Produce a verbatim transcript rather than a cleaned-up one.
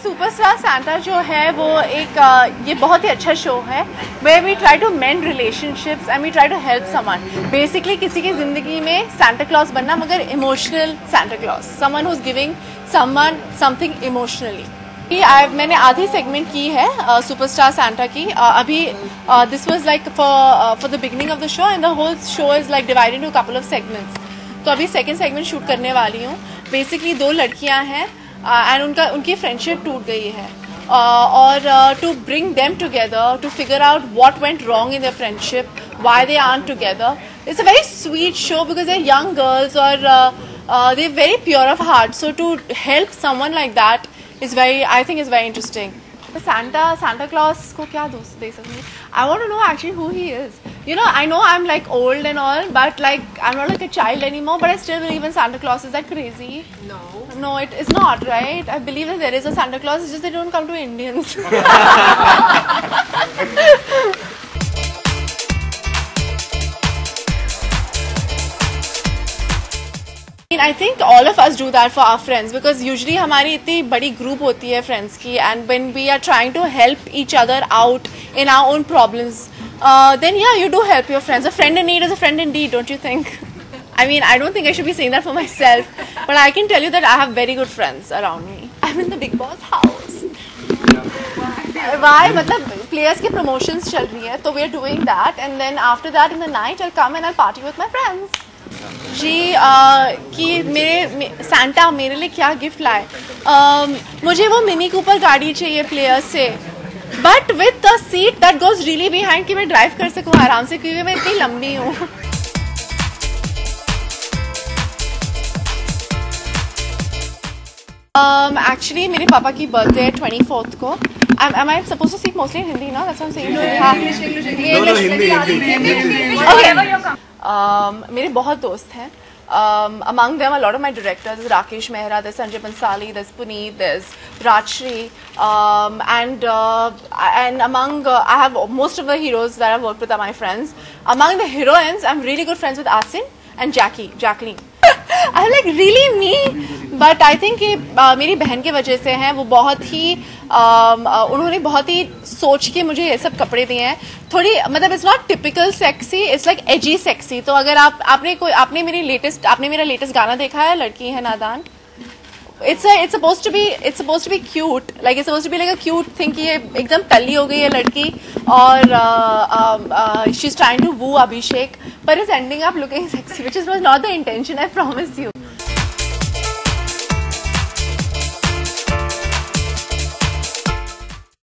Superstar Santa जो है वो एक uh, ये बहुत ही अच्छा शो है where we try to mend relationships and we try to help someone. Basically किसी की ज़िंदगी में Santa Claus बनना मगर emotional Santa Claus, someone who's giving someone something emotionally. I मैंने आधी सेगमेंट की है सुपरस्टार uh, सैंटा की uh, अभी this was like for for the beginning of the show and the whole show is like divided into couple of segments. तो अभी second segment shoot करने वाली हूँ. बेसिकली दो लड़कियाँ हैं एंड uh, उनका उनकी फ्रेंडशिप टूट गई है uh, और to bring them together to figure out what went wrong in their friendship, why they aren't together. It's a very sweet show because they are young girls और they are very pure of heart. So to help someone like that is very, I think is very interesting. The Santa, Santa Claus को क्या दोस्त दे सकती? I want to know actually who he is. You know, I know I'm like old and all, but like I'm not like a child anymore. But I still believe in Santa Claus. Is that crazy? No. No, it is not, right? I believe that there is a Santa Claus. It's just they don't come to Indians. I think all of us do that for our friends because usually हमारी इतनी बड़ी group होती है friends की, and when we are trying to help each other out in our own problems, uh, then yeah, you do help your friends. A friend in need is a friend indeed, don't you think? I mean, I don't think I should be saying that for myself, but I can tell you that I have very good friends around me. I'm in the Big Boss house. Why? मतलब players की promotions चल रही है, तो we are doing that, and then after that in the night I'll come and I'll party with my friends. Ji uh, कि मेरे Santa मेरे लिए क्या गिफ्ट लाए. uh, मुझे वो मिनी कूपर गाड़ी चाहिए प्लेयर्स से, but with the seat that goes really behind कि मैं ड्राइव कर सकूँ आराम से क्योंकि मैं इतनी लंबी हूँ. एक्चुअली um, मेरे पापा की बर्थडे है ट्वेंटी फोर्थ को. Am I supposed to speak mostly in Hindi now? That's what I'm saying. No, हाँ. English, English, English. No, no, Hindi, Hindi, Hindi. Okay. Um, मेरे बहुत दोस्त हैं. Um, among them, a lot of my directors, there's Rakesh Mehra, there's Sanjay Bansali, there's Puneet, there's Rajshri, um, and uh, and among uh, I have most of the heroes that I've worked with are my friends. Among the heroines, I'm really good friends with Asin and Jackie, Jacqueline. I'm like really me, but I think कि uh, मेरी बहन की वजह से हैं. वो बहुत ही uh, uh, उन्होंने बहुत ही सोच के मुझे ये सब कपड़े दिए हैं. थोड़ी मतलब it's not typical sexy, it's like edgy sexy. तो अगर आप आपने कोई आपने मेरी लेटेस्ट आपने मेरा लेटेस्ट गाना देखा है लड़की है नादान. It's a it's supposed to be it's supposed to be cute, like it's supposed to be like a cute thing कि ये एकदम टल्ली हो गई है लड़की और uh, um, uh, she's trying to woo Abhishek, but it's ending up looking sexy, which is was not the intention, I promise you.